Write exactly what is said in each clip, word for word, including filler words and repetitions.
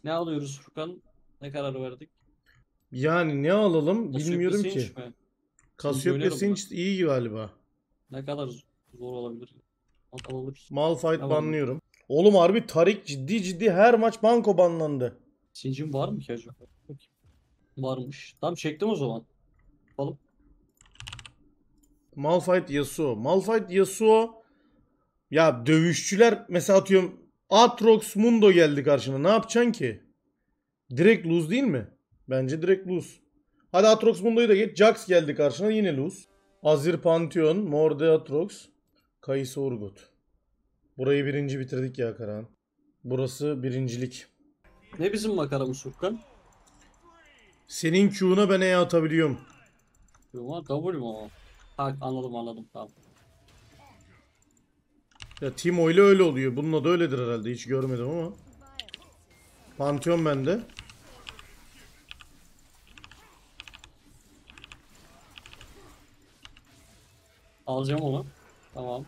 Ne alıyoruz Furkan? Ne karar verdik? Yani ne alalım Cassiopeia bilmiyorum ki. Sinch mi? Sinch Cassiopeia oynarım ben. Sinch iyi galiba. Ne kadar zor olabilir? Bakalım alırız. Ne Malphite var mı? banlıyorum. Oğlum harbi Tarik ciddi ciddi her maç banko banlandı. Sinch'in var mı ki acaba? Bakayım. Varmış. Tamam çektim o zaman. Bakalım. Malphite Yasuo. Malphite Yasuo ya dövüşçüler mesela atıyorum Aatrox Mundo geldi karşına. Ne yapacaksın ki? Direkt lose değil mi? Bence direkt lose. Hadi Aatrox Mundo'yu da geç. Jax geldi karşına yine lose. Azir Pantheon, Morde Aatrox, Kayısı Urgot. Burayı birinci bitirdik ya Karahan. Burası birincilik. Ne bizim makaramız Furkan? Senin Q'una ben E atabiliyorum. Ama W mu o? Ha, anladım anladım tamam. Ya Timo ile öyle oluyor. Bununla da öyledir herhalde. Hiç görmedim ama. Pantheon bende. Alacağım onu. Tamam.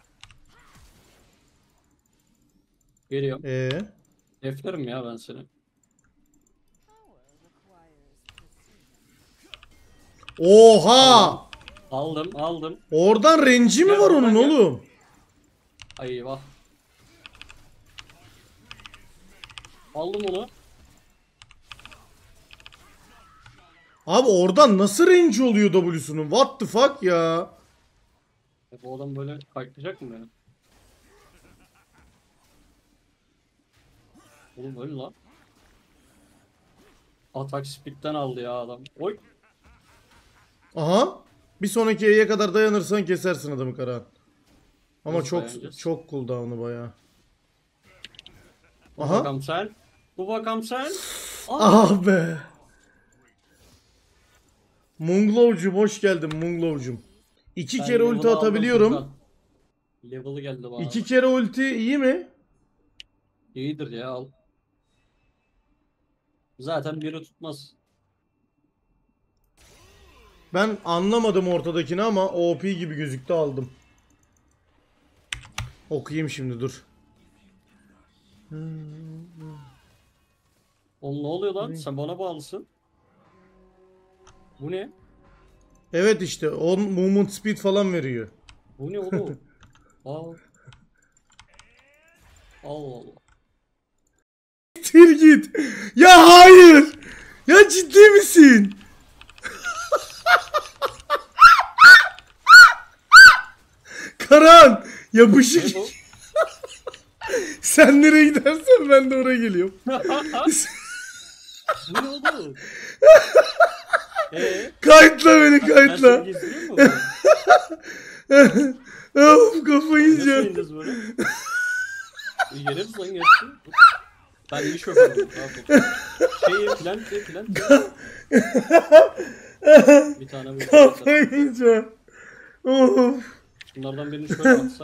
Geliyorum. Ee. Deflerim ya ben seni. Oha! Aldım aldım. Oradan renci mi Gel var oradan onun gel. oğlum? Ay eyvah. Aldım onu. Abi oradan nasıl renci oluyor W'sunun? What the fuck ya? E, bu adam böyle kayıtlayacak mı beni? Oğlum öyle lan. Atak speed'den aldı ya adam. Oy. Aha. Bir sonraki E'ye kadar dayanırsan kesersin adamı Karahan. Ama Nasıl çok dayanacağız? çok cooldown'u bayağı. Bu Aha. bakalım sen. Bu bakalım sen. Aa. Ah be. Munglovcu hoş geldin Munglovcum. İki Ben kere ulti level'ı aldım atabiliyorum. Furkan. Level'ı geldi bana. İki kere ulti iyi mi? İyidir ya al. Zaten biri tutmaz. Ben anlamadım ortadakini ama O P gibi gözüktü aldım. Okuyayım şimdi dur. Oğlum ne oluyor lan? Ne? Sen bana bağlısın. Bu ne? Evet işte on movement speed falan veriyor. Bu ne oğlum? Aa. Allah Allah. Tir git. Ya hayır. Ya ciddi misin? Karan yapışık. Ne bu? Sen nereye gidersen ben de oraya geliyorum. Bu ne oğlum? Eee? Kayıtla beni Ben seni kayıtla. gezdiriyor mu? Böyle? Of kafayı Nasıl yiyeceğim. ineceğiz böyle? Yeriz lan gerçi. Ben iyi şoförüm. Şey plan şey plan. Bir tane bir Kafayı yiyeceğim. Of. Bunlardan birini şöyle atsak.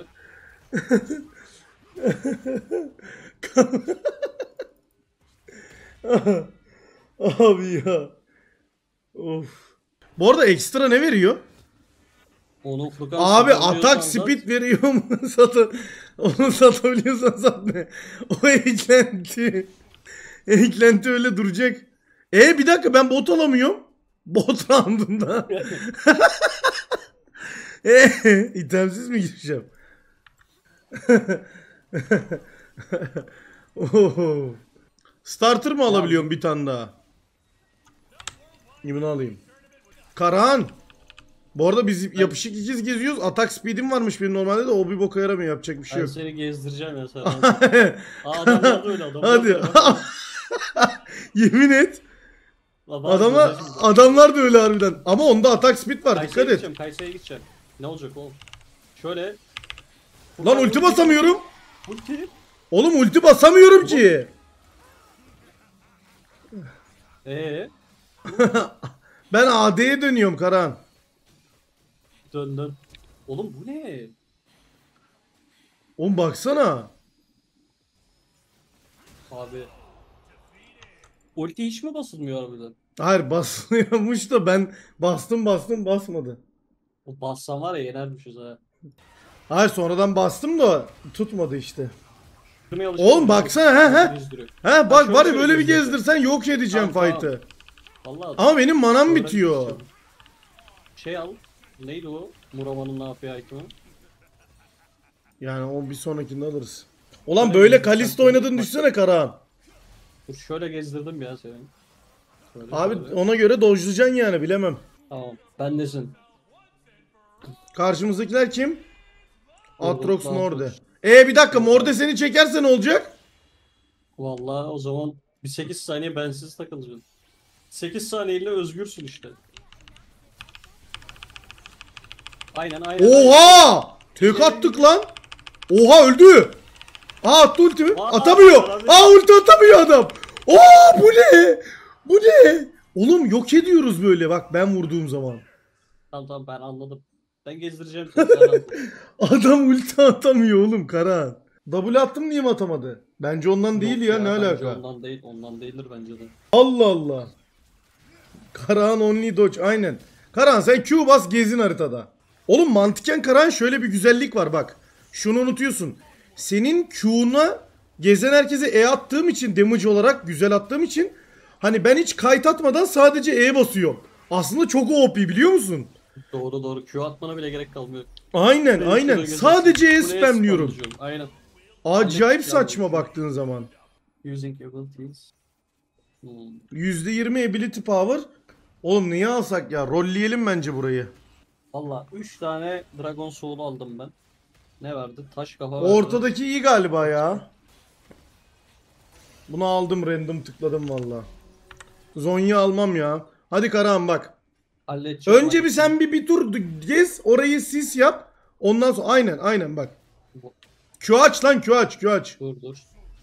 Abi ya. Of. Bu arada ekstra ne veriyor? Onu Furkan Abi satabiliyorsan atak sat. speed veriyor mu? Satı onu satabiliyorsan sat ne? O eklenti. Eklenti öyle duracak. E bir dakika ben bot alamıyorum. Bot roundunda. E itemsiz mi gireceğim? Oho. Starter mı alabiliyorum bir tane daha? Bunu alayım. Karahan. Bu arada biz yapışık ikiz geziyoruz. Atak speed'im varmış bir normalde de o bir boka yaramıyor. Yapacak bir şey Ben yok. seni gezdireceğim ya sana. Aa adamlar da öyle adamlar Hadi. da öyle. Bak. Yemin et. Lan bak, Adama, gözleşim bak. adamlar da öyle harbiden. Ama onda atak speed var. Kayseri'ye Dikkat et. gideceğim, Kayseri'ye gideceğim. Ne olacak oğlum? Şöyle. Lan ulti basamıyorum. Ulti. Oğlum ulti basamıyorum ki. Eee? Ben A D'ye dönüyorum Karahan. Dön dön. Oğlum bu ne? Oğlum baksana. Abi. Ulti hiç mi basılmıyor harbiden? Hayır basılıyormuş da ben bastım bastım basmadı. O bassan var ya yenermişiz ha. Hayır sonradan bastım da tutmadı işte. Gezdirmeye alışkın Oğlum oluyor. baksana he he. Gezdiriyor. He bak şöyle var ya şöyle böyle bir gezdireceğim. gezdirsen yok edeceğim Tamam, fight'ı. Vallahi Ama benim manam öğrenmek bitiyor. istiyorum. Şey al. Neydi o? Murama'nın ne yapıyor item'ı? Yani o bir sonrakinde alırız. Ulan Şöyle böyle gezdirsen Kalista oynadığını bak- düşünsene Karahan. Dur şöyle gezdirdim ya seni. Şöyle, Abi şöyle. ona göre dojlayacaksın yani bilemem. Tamam. Bendesin. Karşımızdakiler kim? Atrox Urgot, Morde. Atrox. E bir dakika Urgot. Morde seni çekerse ne olacak? Vallahi o zaman bir sekiz saniye bensiz takılacaksın. sekiz saniyeyle özgürsün işte. Aynen aynen. aynen. Oha! Tek attık lan. Oha öldü. Aa attı ultimi. Aa, Atamıyor. abi. Aa ulti atamıyor adam. Oo bu ne? Bu ne? Oğlum yok ediyoruz böyle bak ben vurduğum zaman. Tamam tamam ben anladım. Ben gezdireceğim seni. Sen anladın. Adam ulti atamıyor oğlum Karahan. W attım niye mi atamadı? Bence ondan değil Yok ya, ne bence alaka? Ondan değil, ondan değildir bence de. Allah Allah. Karahan only dodge aynen. Karahan sen Q bas gezin haritada. Oğlum mantıken Karahan şöyle bir güzellik var bak. Şunu unutuyorsun. Senin Q'una gezen herkese E attığım için damage olarak güzel attığım için hani ben hiç kayıt atmadan sadece E basıyorum. Aslında çok O P biliyor musun? Doğru doğru. Q atmana bile gerek kalmıyor. Aynen Kuleye aynen. gezersin. Sadece E Kuleye spamliyorum. spamlayacağım. Aynen. Acayip Hallet- saçma baktığın zaman. Using abilities. Hmm. yüzde yirmi ability power. Oğlum niye alsak ya? Rolleyelim bence burayı. Valla üç tane Dragon Soul aldım ben. Ne verdi? Taş kafa verdi. Ortadaki iyi galiba ya. Bunu aldım random tıkladım valla. Zonya almam ya. Hadi Karahan bak. Halledeceğim. Önce bir sen bir bir tur gez. Orayı sis yap. Ondan sonra aynen aynen bak. Q aç lan Q aç Q aç. Dur dur.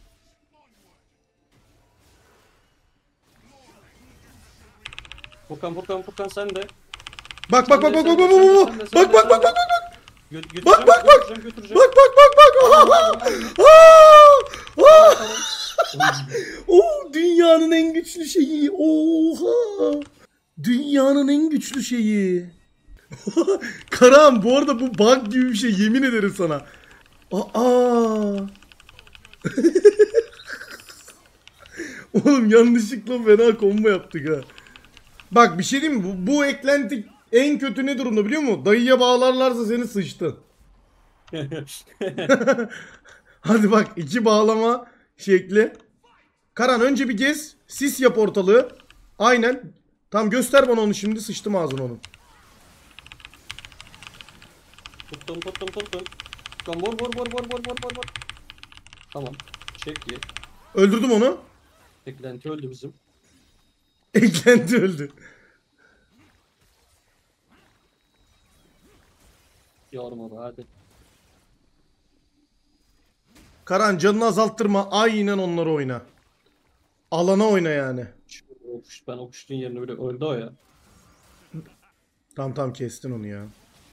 Furkan Furkan Furkan sen de. Bak bak Sen bak de, bak sen bak de, bak sen de, bak sen de, bak bak sen bak de. bak bak Gö götüreceğim, bak bak bak götüreceğim, götüreceğim. bak bak bak bak. Aa! Aa! Oo, dünyanın en güçlü şeyi. Oha. Dünyanın en güçlü şeyi. Karahan bu arada bu bug gibi bir şey yemin ederim sana. Aa. Oğlum yanlışlıkla fena combo yaptık ha. Bak bir şey diyeyim mi? Bu, bu eklenti en kötü ne durumda biliyor musun? Dayıya bağlarlarsa seni sıçtın. Hadi bak iki bağlama şekli. Karan önce bir gez. Sis yap ortalığı. Aynen. Tam göster bana onu şimdi. Sıçtım ağzına onun. Tuttum tuttum tuttum. Tamam vur vur vur vur vur vur vur vur. Tamam. Çek ye. Öldürdüm onu. Eklenti öldü bizim. Eklenti öldü. Yormadı hadi. Karan canını azalttırma. Aynen onları oyna. Alana oyna yani. Şu okuş, ben okuştuğun yerine bile öldü o ya. Tamam tamam kestin onu ya.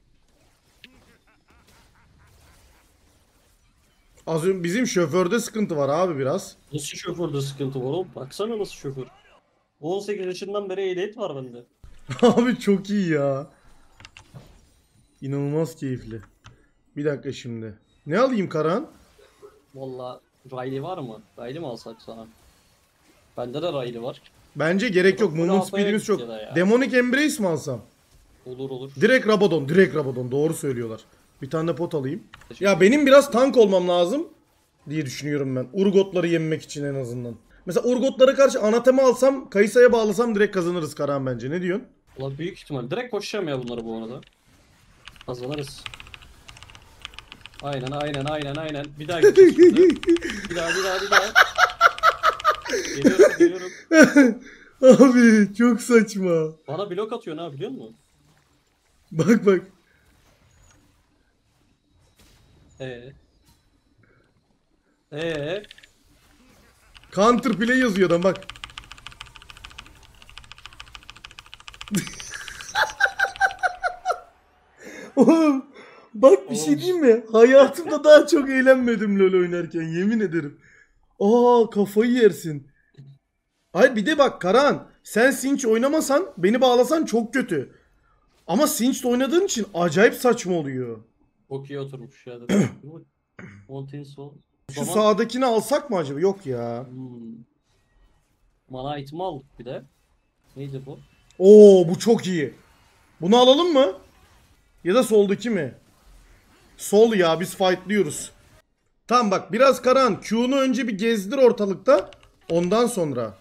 Az önce bizim şoförde sıkıntı var abi biraz. Nasıl şoförde sıkıntı var oğlum? Baksana nasıl şoför. on sekiz yaşından beri ehliyet var bende. Abi çok iyi ya. İnanılmaz keyifli. Bir dakika şimdi. Ne alayım Karan? Valla Riley var mı? Riley mi alsak sana? Bende de Riley var. Bence gerek yok. Bu Movement kafaya speed'imiz çok. gitti de ya. Demonic Embrace mi alsam? Olur olur. Direkt Rabadon. Direkt Rabadon. Doğru söylüyorlar. Bir tane de pot alayım. Ya benim biraz tank olmam lazım diye düşünüyorum ben. Urgotları yenmek için en azından. Mesela Urgotlara karşı anatema alsam, Kayısa'ya bağlasam direkt kazanırız Karan bence. Ne diyorsun? Ulan büyük ihtimal. Direkt koşacağım ya bunları bu arada. Kazanırız. Aynen aynen aynen aynen. Bir daha gideceğiz şimdi. Bir daha bir daha bir daha. Geliyorum geliyorum. Abi çok saçma. Bana blok atıyor ne biliyor musun? Bak bak. Eee. Eee. Counter play yazıyor adam bak. Oğlum bak bir şey Oğlum. diyeyim mi? Hayatımda daha çok eğlenmedim LoL oynarken yemin ederim. Aa kafayı yersin. Hayır bir de bak Karan sen Sinch oynamasan beni bağlasan çok kötü. Ama Sinch'le oynadığın için acayip saçma oluyor. Çok iyi oturmuş ya. Mountain Soul. Şu zaman- sağdakini alsak mı acaba? Yok ya. Hmm. Mana itemi aldık bir de. Neydi bu? Oo bu çok iyi. Bunu alalım mı? Ya da soldaki mi? Sol ya, biz fightlıyoruz. Tamam bak, biraz Karahan Q'nu önce bir gezdir ortalıkta. Ondan sonra.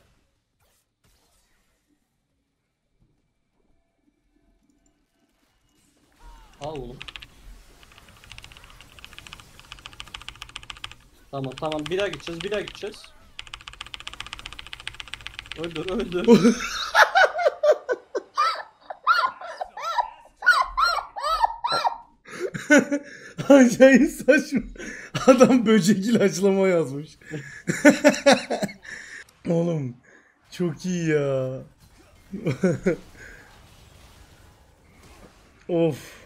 Al oğlum. Tamam tamam, bir daha gideceğiz, bir daha gideceğiz. Öldür öldür. Acayip saçma. Adam böcek ilaçlama yazmış. Oğlum çok iyi ya. Of.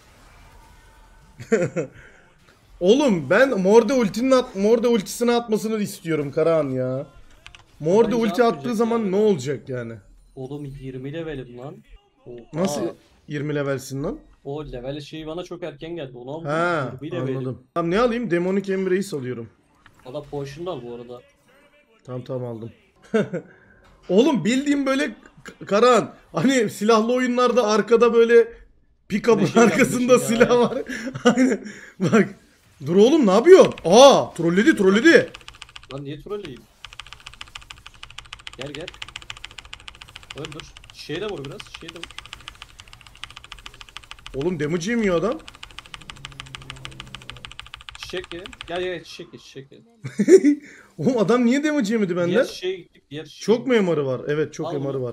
Oğlum ben Morde ultinin at Morde ultisini atmasını istiyorum Karahan ya. Morde Bence ulti attığı atmayacak zaman yani. ne olacak yani? Oğlum yirmi levelim lan. Oha. Nasıl yirmi levelsin lan? O level şeyi bana çok erken geldi. Onu aldım. Ha, yirmi levelim. anladım. Tamam, ne alayım? Demonic Embrace alıyorum. Valla potion da al bu arada. Tamam tamam aldım. Oğlum bildiğim böyle K- Karahan, hani silahlı oyunlarda arkada böyle pick-up'ın Leşin arkasında yapmış ya. silah var. Aynen. Bak. Dur oğlum, ne yapıyor? Aa, trolledi trolledi. Lan niye trolleyim? Gel gel. Öldür. Şeye de vur biraz. Şeye de vur. Oğlum damage yemiyor adam. Çiçek ye. Gel gel çiçek ye, çiçek ye. Oğlum adam niye damage yemedi Diğer benden? çiçeğe gittik. Diğer çiçeğe Çok mu emarı var? Evet, çok Al emarı bunu. var.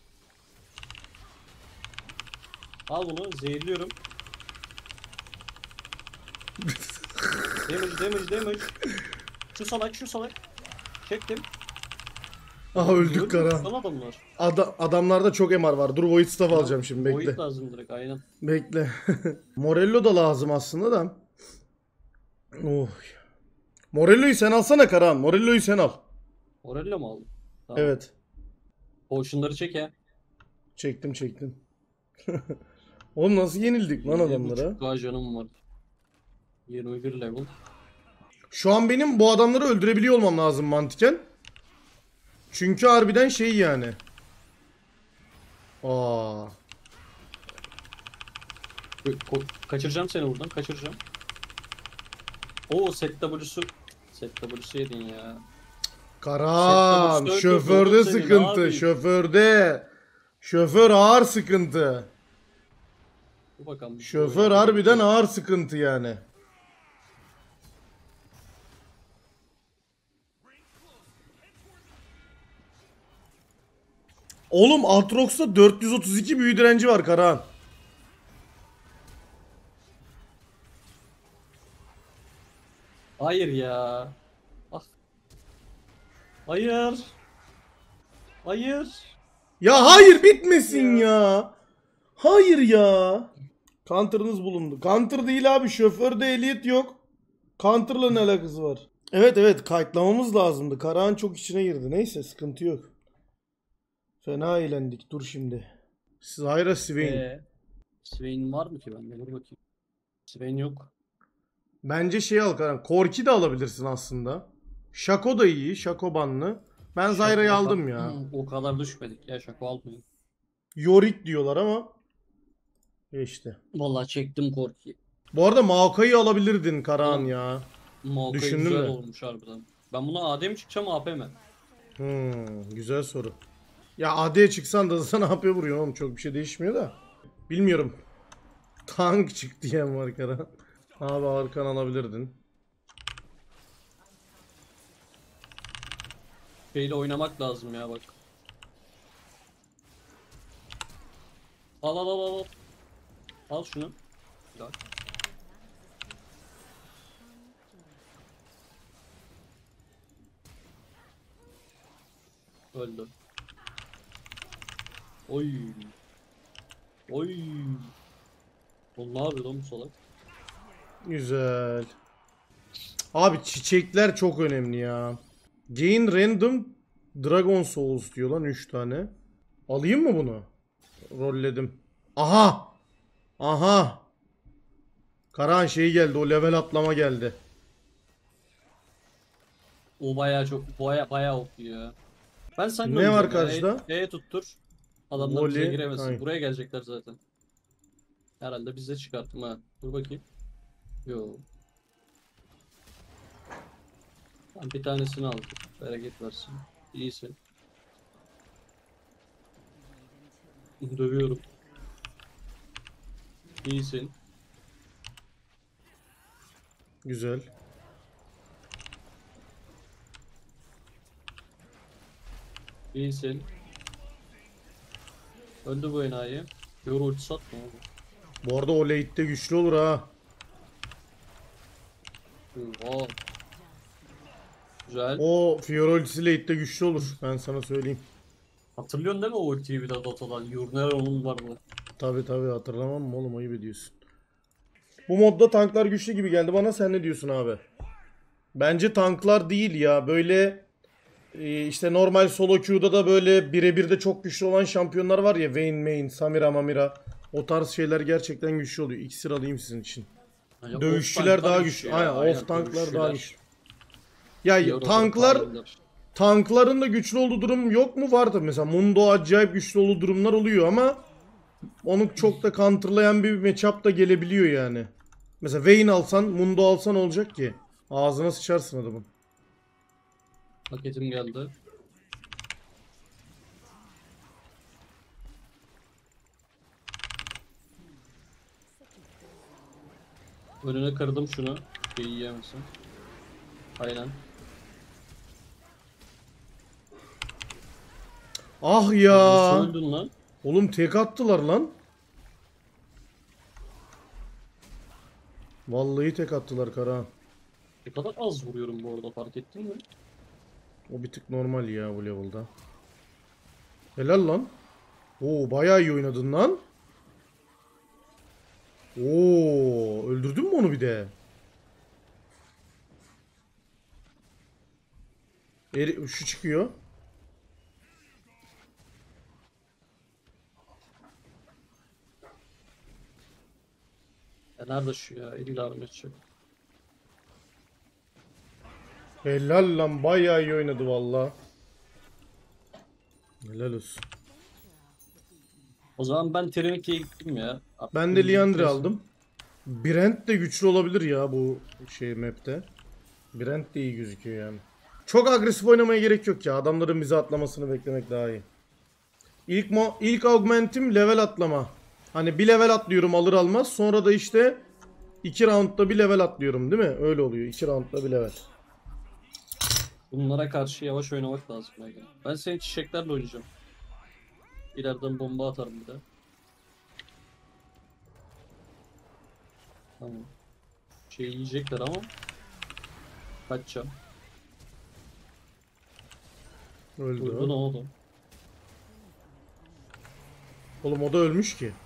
Al bunu. Zehirliyorum. damage damage damage. Şu salak şu salak. Çektim. Aha öldük Öldü, Karahan. son adamlar. Ada adamlarda çok emar var. Dur Void Staff alacağım şimdi, bekle. Boyut lazım direkt aynen. Bekle. Morello da lazım aslında da. Oh. Morello'yu sen alsana Karahan. Morello'yu sen al. Orella mı aldın? Tamam. Evet. Potion'ları çek ya. Çektim çektim. Oğlum nasıl yenildik lan adamlara? yedi buçuk K canım var. yirmi bir level. Şu an benim bu adamları öldürebiliyor olmam lazım mantıken. Çünkü harbiden şey yani. Aa. Ko- Kaçıracağım seni buradan. Kaçıracağım. Oo set W'su. Set W'su yedin ya. Karahan, Set şoförde W'su öldürdü, sıkıntı, oğlum seni, şoförde. Şoför ağır sıkıntı. Dur bakalım. Şoför harbiden ağır sıkıntı yani. Oğlum Aatrox'ta dört yüz otuz iki büyü direnci var Karahan. Hayır ya. Ah. Hayır. Hayır. Ya hayır, bitmesin ya. Hayır ya. Counter'ınız bulundu. Counter değil abi, şoförde ehliyet yok. Counter'la ne alakası var? Evet evet, kayıtlamamız lazımdı. Karahan çok içine girdi. Neyse, sıkıntı yok. Fena eğlendik. Dur şimdi. Zyra Swain. Ee, Swain var mı ki bende? Dur bakayım. Swain yok. Bence şey al Karahan. Korki de alabilirsin aslında. Shaco da iyi. Shaco banlı. Ben Zyra'yı Şaka- aldım ya. Hmm, O kadar düşmedik ya, şaka almayın. Yorick diyorlar ama. E işte. Vallahi çektim korkuyu. Bu arada Maokai'yi alabilirdin Karahan Oğlum, ya. Maokai Düşündün güzel mü? olmuş harbiden. Ben buna A D mi çıkacağım A P mi? Hmm, güzel soru. Ya A D'ye çıksan da sana A P vuruyor oğlum, çok bir şey değişmiyor da. Bilmiyorum. Tank çık diyen var Karahan. Abi Arkan alabilirdin. Şeyle oynamak lazım ya bak. Al al al al. Al şunu. Güzel. Öldü. Oy. Oy. Oğlum ne yapıyor lan bu salak? Güzel. Abi çiçekler çok önemli ya. Gain random Dragon Souls diyor lan, üç tane. Alayım mı bunu? Rolledim. Aha! Aha! Karahan şey geldi, o level atlama geldi. O bayağı çok baya bayağı O P ya. Ben sen Ne var karşıda? E'ye tuttur. Adamlar bize Voli, giremesin. hayır. Buraya gelecekler zaten. Herhalde bize çıkarttım ha. Dur bakayım. Yo. Ben bir tanesini aldım. Bereket versin. İyisin. Dövüyorum. İyisin. Güzel. İyisin. Öldü bu enayi. Yor ulti satma oğlum. Bu arada o late'de güçlü olur ha. Oha. Güzel. O Fiora ultisi late'de güçlü olur. Ben sana söyleyeyim. Hatırlıyorsun değil mi o ultiyi bir de Dota'dan? Yurner onun vardı. Tabi tabi hatırlamam mı oğlum, ayıp ediyorsun. Bu modda tanklar güçlü gibi geldi bana, sen ne diyorsun abi? Bence tanklar değil ya, böyle e, işte normal solo queue'da da böyle birebir de çok güçlü olan şampiyonlar var ya, Vayne, Main, Samira, Mamira. O tarz şeyler gerçekten güçlü oluyor. İksir alayım sizin için. Yani Dövüşçüler off daha tanklar güçlü. ya, Aynen, aynen, off tanklar daha dövüşçüler. güçlü. Ya Fiora'da tanklar Fiora'lar. tankların da güçlü olduğu durum yok mu? Vardı mesela. Mundo acayip güçlü olduğu durumlar oluyor ama onu çok da counterlayan bir matchup da gelebiliyor yani. Mesela Vayne alsan, Mundo alsan olacak ki. Ağzına sıçarsın adamın. Paketim geldi. Önüne kırdım şunu. Şey yiyemezsin. Aynen. Ah Nasıl ya. öldün lan? Oğlum tek attılar lan. Vallahi tek attılar Karahan. Ne kadar az vuruyorum bu arada, fark ettin mi? O bir tık normal ya bu level'da. Helal lan. Oo bayağı iyi oynadın lan. Oo öldürdün mü onu bir de? Eri, şu çıkıyor. Ya nerede şu ya? İlla Ahmetçik. Helal lan, bayağı iyi oynadı valla. Helal olsun. O zaman ben Trinity'ye gittim ya. Artık Ben de birinci Liandry kesin. aldım. Brent de güçlü olabilir ya bu şey map'te. Brent de iyi gözüküyor yani. Çok agresif oynamaya gerek yok ya. Adamların bize atlamasını beklemek daha iyi. İlk mo ilk augmentim level atlama. Hani bir level atlıyorum alır almaz. Sonra da işte iki roundda bir level atlıyorum değil mi? Öyle oluyor. iki roundda bir level. Bunlara karşı yavaş oynamak lazım belki. Ben senin çiçeklerle oynayacağım. İleriden bomba atarım bir de. Tamam. Şey yiyecekler ama. Kaçacağım. Öldü Vurdu ne o. oldu? Oğlum o da ölmüş ki.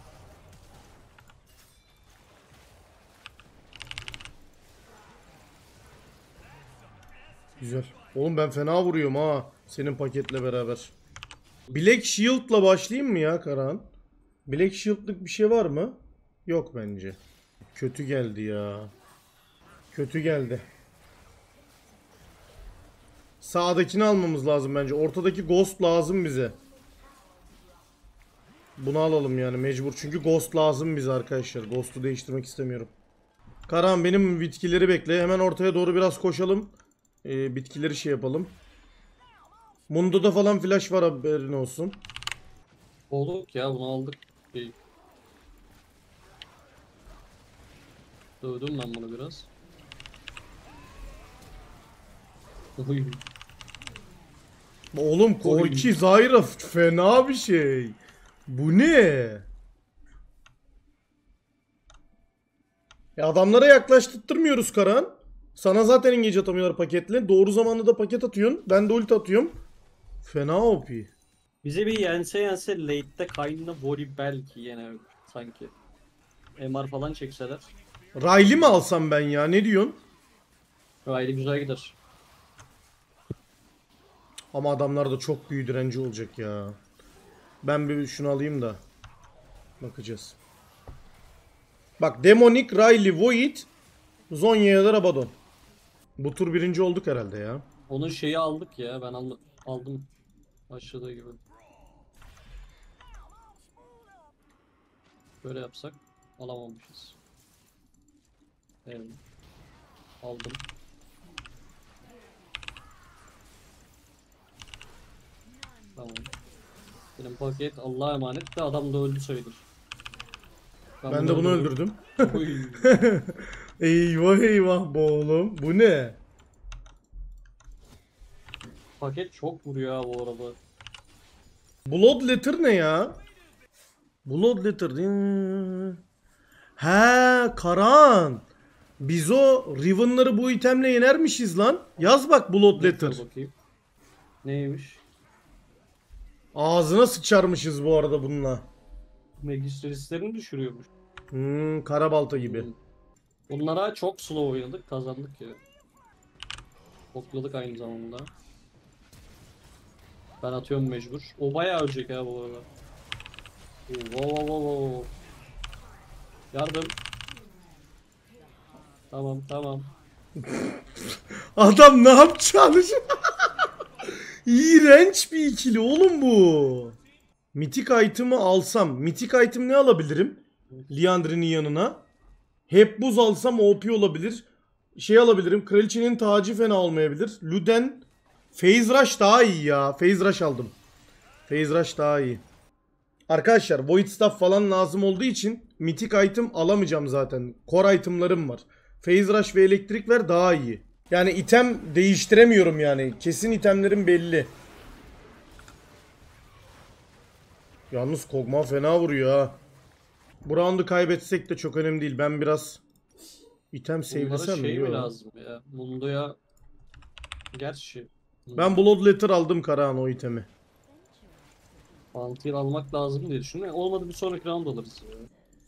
Güzel. Oğlum ben fena vuruyorum ha. Senin paketle beraber. Black Shield'la başlayayım mı ya Karan? Black Shield'lık bir şey var mı? Yok bence. Kötü geldi ya. Kötü geldi. Sağdakini almamız lazım bence. Ortadaki Ghost lazım bize. Bunu alalım yani mecbur. Çünkü Ghost lazım bize arkadaşlar. Ghost'u değiştirmek istemiyorum. Karan benim bitkileri bekle. Hemen ortaya doğru biraz koşalım. Ee, bitkileri şey yapalım. Mundo'da falan flash var, haberin olsun. Olduk ya, bunu aldık. Şey. Dövdüm ben bunu biraz. Oy. Oğlum Korki Zyra fena bir şey. Bu ne? Ya adamlara yaklaştırtmıyoruz Karan. Sana zaten engage atamıyorlar paketle. Doğru zamanda da paket atıyorsun. Ben de ulti atıyorum. Fena O P. Bize bir yense yense late'de Kayn'la Voli belki yine sanki. M R falan çekseler. Riley mi alsam ben ya? Ne diyorsun? Riley güzel gider. Ama adamlar da çok büyük direnci olacak ya. Ben bir şunu alayım da. Bakacağız. Bak Demonic, Riley, Void, Zhonya ya da Rabadon. Bu tur birinci olduk herhalde ya. Onun şeyi aldık ya. Ben al aldım. Başladığı gibi. Böyle yapsak alamamışız. Evet. Aldım. Tamam. Benim paket Allah'a emanet de adam da öldü sayılır. Ben de bunu öldürdüm. Oy. Eyvah eyvah bu oğlum. Bu ne? Paket çok vuruyor ha bu arada. Bloodletter ne ya? Bloodletter. He, Karan. Biz o Riven'ları bu itemle yenermişiz lan. Yaz bak Bloodletter. Dur bakayım. Neymiş? Ağzına sıçarmışız bu arada bununla. Magistristlerini düşürüyormuş. Hmm, karabalta gibi. Hmm. Bunlara çok slow oynadık, kazandık ya. Topladık aynı zamanda. Ben atıyorum mecbur. O bayağı ölecek ya bu arada. Oo, wow, wow, wow, wow. Yardım. Tamam, tamam. Adam ne yapacağını İğrenç bir ikili oğlum bu. Mitik item'ı alsam. Mitik item ne alabilirim? Liandry'nin yanına. Hep buz alsam O P olabilir. Şey alabilirim. Kraliçenin tacı fena olmayabilir. Luden. Phase Rush daha iyi ya. Phase Rush aldım. Phase Rush daha iyi. Arkadaşlar Void Staff falan lazım olduğu için mitik item alamayacağım zaten. Core itemlarım var. Phase Rush ve elektrik ver daha iyi. Yani item değiştiremiyorum yani. Kesin itemlerim belli. Yalnız Kog'Maw fena vuruyor ha. Bu roundu kaybetsek de çok önemli değil. Ben biraz item Bunlara sevlesem mi? şey mi Yok. lazım ya? Mundo'ya... Gerçi... Ben Bloodletter aldım Karahan o itemi. Pantheon almak lazım diye düşünüyorum. Olmadı bir sonraki round alırız ya.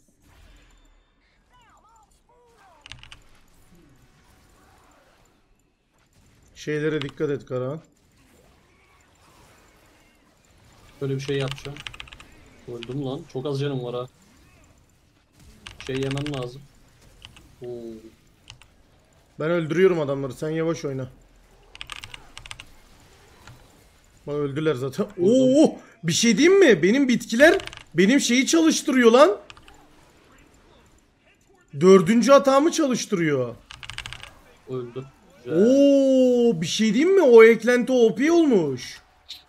Şeylere dikkat et Karahan. Böyle bir şey yapacağım. Öldüm lan. Çok az canım var ha. Şey yemem lazım. Oo. Ben öldürüyorum adamları. Sen yavaş oyna. Bak öldüler zaten. Oo, bir şey diyeyim mi? Benim bitkiler benim şeyi çalıştırıyor lan. Dördüncü hatamı çalıştırıyor. Öldü. Güzel. Oo, bir şey diyeyim mi? O eklenti O P olmuş.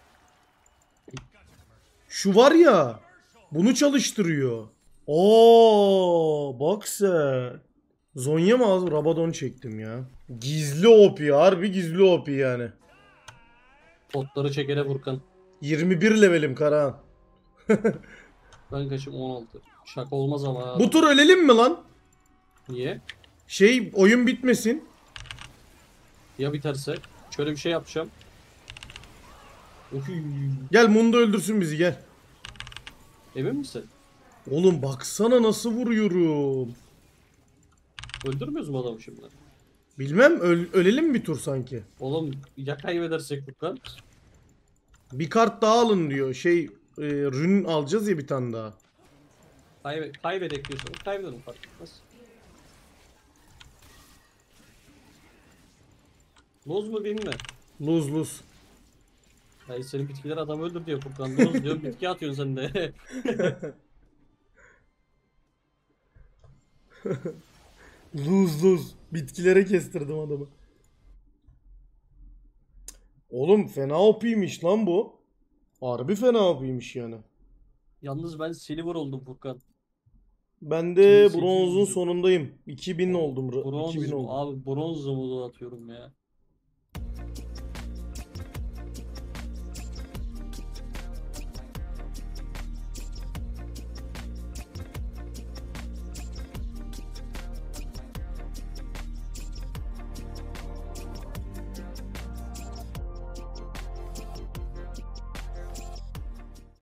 Şu var ya. Bunu çalıştırıyor. Oo, bak sen. Zonya mı az? Rabadon çektim ya. Gizli O P. Harbi gizli O P yani. Potları çekere Furkan. yirmi bir levelim Karahan. Ben kaçım on altı. Şaka olmaz ama. ha. Bu tur ölelim mi lan? Niye? Şey oyun bitmesin. Ya biterse? Şöyle bir şey yapacağım. Uy. Gel Mundo öldürsün bizi gel. Emin misin? Oğlum baksana nasıl vuruyorum. Öldürmüyoruz mu adamı şimdi? Bilmem öl- ölelim bir tur sanki. Oğlum ya kaybedersek Furkan? Bir kart daha alın diyor. Şey e, rün alacağız ya bir tane daha. Kaybe kaybedek diyorsanız kaybedelim fark etmez. Loz mu değil mi? Lose lose. Ya senin bitkiler adam öldür diyor Furkan. Loz diyor bitki atıyorsun sen de. Lose lose. Bitkilere kestirdim adamı. Oğlum fena O P'ymiş lan bu. Harbi fena O P'ymiş yani. Yalnız ben silver oldum Furkan. Ben de Şimdi bronzun sekiz yüz. sonundayım. iki bin oldum. ra- Bronz iki bin mu? oldum. Abi bronz mu atıyorum ya.